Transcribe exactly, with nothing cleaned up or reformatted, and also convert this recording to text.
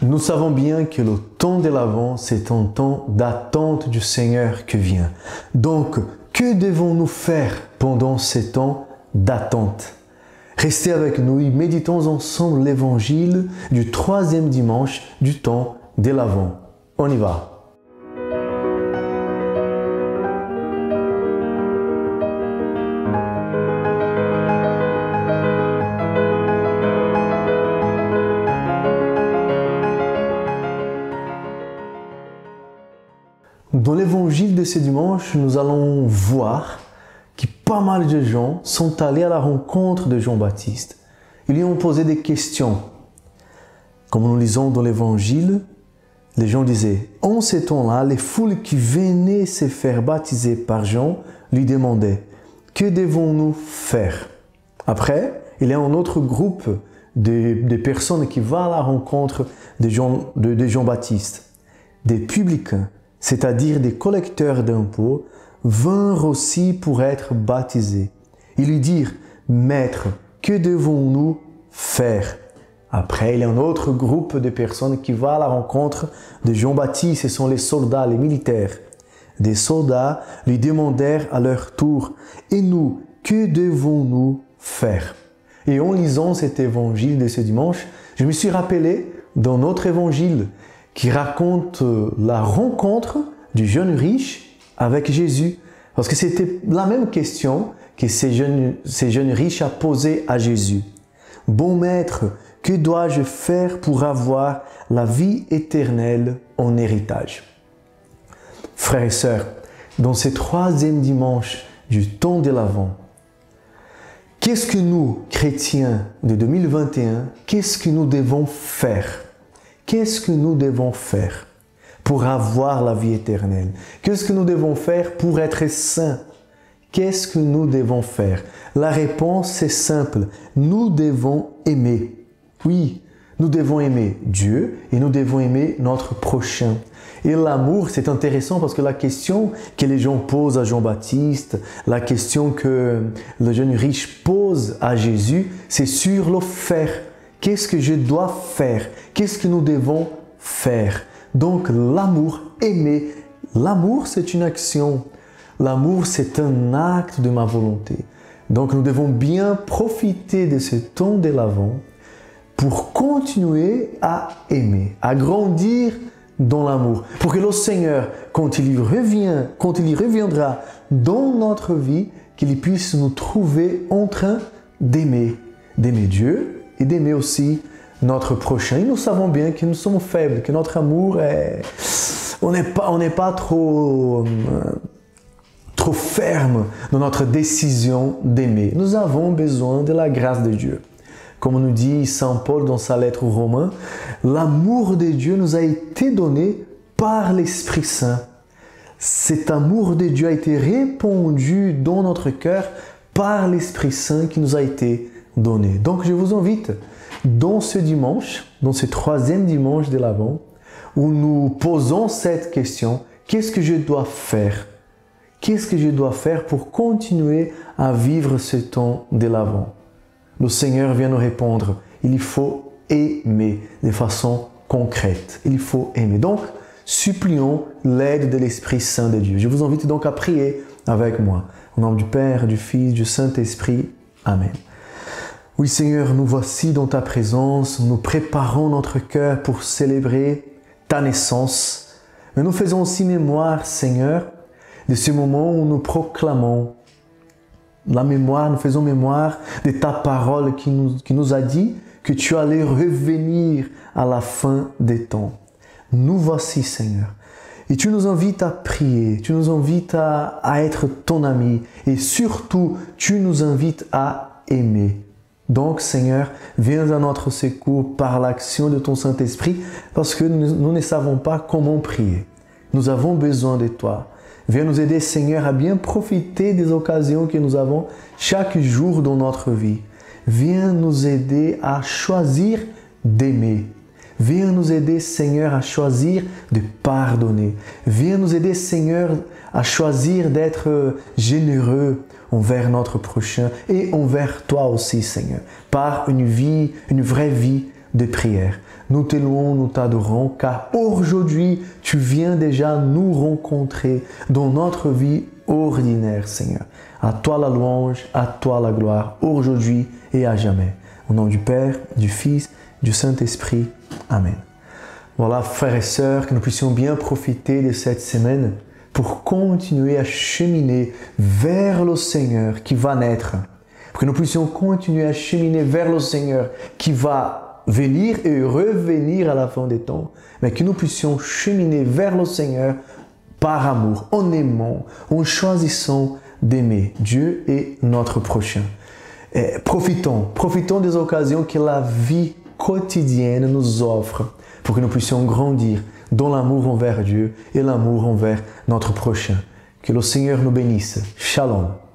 Nous savons bien que le temps de l'Avent, c'est un temps d'attente du Seigneur qui vient. Donc, que devons-nous faire pendant ces temps d'attente? Restez avec nous et méditons ensemble l'évangile du troisième dimanche du temps de l'Avent. On y va. Dans l'évangile de ce dimanche, nous allons voir que pas mal de gens sont allés à la rencontre de Jean-Baptiste. Ils lui ont posé des questions. Comme nous lisons dans l'évangile, les gens disaient, en ce temps-là, les foules qui venaient se faire baptiser par Jean lui demandaient, que devons-nous faire? Après, il y a un autre groupe de, de personnes qui vont à la rencontre de, Jean, de, de Jean-Baptiste, des publicains, c'est-à-dire des collecteurs d'impôts, vinrent aussi pour être baptisés. Ils lui dirent, « Maître, que devons-nous faire ?» Après, il y a un autre groupe de personnes qui va à la rencontre de Jean-Baptiste, ce sont les soldats, les militaires. Des soldats lui demandèrent à leur tour, « Et nous, que devons-nous faire ?» Et en lisant cet évangile de ce dimanche, je me suis rappelé dans notre évangile qui raconte la rencontre du jeune riche avec Jésus. Parce que c'était la même question que ces jeunes, ces jeunes riches a posée à Jésus. « Bon maître, que dois-je faire pour avoir la vie éternelle en héritage ?» Frères et sœurs, dans ce troisième dimanche du temps de l'Avent, qu'est-ce que nous, chrétiens de deux mille vingt et un, qu'est-ce que nous devons faire? Qu'est-ce que nous devons faire pour avoir la vie éternelle? Qu'est-ce que nous devons faire pour être saints? Qu'est-ce que nous devons faire? La réponse est simple. Nous devons aimer. Oui, nous devons aimer Dieu et nous devons aimer notre prochain. Et l'amour, c'est intéressant parce que la question que les gens posent à Jean-Baptiste, la question que le jeune riche pose à Jésus, c'est sur le faire. Qu'est-ce que je dois faire? Qu'est-ce que nous devons faire? Donc l'amour, aimer. L'amour, c'est une action. L'amour, c'est un acte de ma volonté. Donc nous devons bien profiter de ce temps de l'Avent pour continuer à aimer, à grandir dans l'amour. Pour que le Seigneur, quand il y revient, quand il y reviendra dans notre vie, qu'il puisse nous trouver en train d'aimer, d'aimer Dieu, et d'aimer aussi notre prochain. Et nous savons bien que nous sommes faibles, que notre amour est... On n'est pas, on n'est pas trop, euh, trop ferme dans notre décision d'aimer. Nous avons besoin de la grâce de Dieu. Comme nous dit Saint Paul dans sa lettre aux Romains, l'amour de Dieu nous a été donné par l'Esprit Saint. Cet amour de Dieu a été répandu dans notre cœur par l'Esprit Saint qui nous a été donné. Donc je vous invite dans ce dimanche, dans ce troisième dimanche de l'Avent, où nous posons cette question, qu'est-ce que je dois faire? Qu'est-ce que je dois faire pour continuer à vivre ce temps de l'Avent? Le Seigneur vient nous répondre, il faut aimer de façon concrète. Il faut aimer. Donc, supplions l'aide de l'Esprit Saint de Dieu. Je vous invite donc à prier avec moi. Au nom du Père, du Fils, du Saint-Esprit. Amen. Oui Seigneur, nous voici dans ta présence, nous préparons notre cœur pour célébrer ta naissance. Mais nous faisons aussi mémoire, Seigneur, de ce moment où nous proclamons la mémoire, nous faisons mémoire de ta parole qui nous, qui nous a dit que tu allais revenir à la fin des temps. Nous voici, Seigneur. Et tu nous invites à prier, tu nous invites à, à être ton ami et surtout, tu nous invites à aimer. Donc, Seigneur, viens à notre secours par l'action de ton Saint-Esprit parce que nous, nous ne savons pas comment prier. Nous avons besoin de toi. Viens nous aider, Seigneur, à bien profiter des occasions que nous avons chaque jour dans notre vie. Viens nous aider à choisir d'aimer. Viens nous aider, Seigneur, à choisir de pardonner. Viens nous aider, Seigneur, à choisir d'être généreux envers notre prochain et envers toi aussi, Seigneur, par une vie, une vraie vie de prière. Nous te louons, nous t'adorons, car aujourd'hui, tu viens déjà nous rencontrer dans notre vie ordinaire, Seigneur. À toi la louange, à toi la gloire, aujourd'hui et à jamais. Au nom du Père, du Fils, du Saint-Esprit. Amen. Voilà, frères et sœurs, que nous puissions bien profiter de cette semaine pour continuer à cheminer vers le Seigneur qui va naître. Pour que nous puissions continuer à cheminer vers le Seigneur qui va venir et revenir à la fin des temps. Mais que nous puissions cheminer vers le Seigneur par amour, en aimant, en choisissant d'aimer Dieu et notre prochain. Et profitons, profitons des occasions que la vie quotidienne nous offre pour que nous puissions grandir dans l'amour envers Dieu et l'amour envers notre prochain. Que le Seigneur nous bénisse. Shalom.